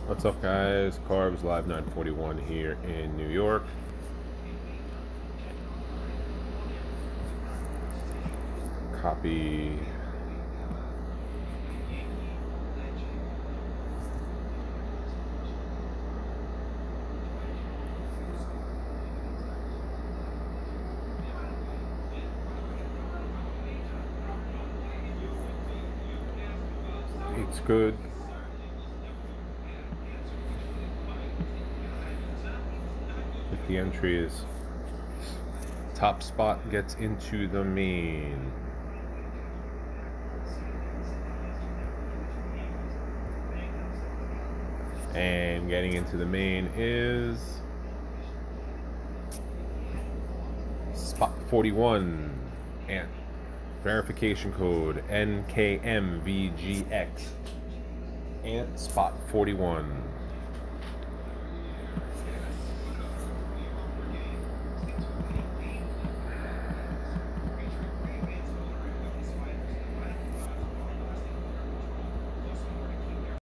What's up, guys? Carbs Live 941 here in New York. Copy. It's good. If the entry is top spot gets into the main. And getting into the main is spot 41 and verification code NKMVGX and spot 41.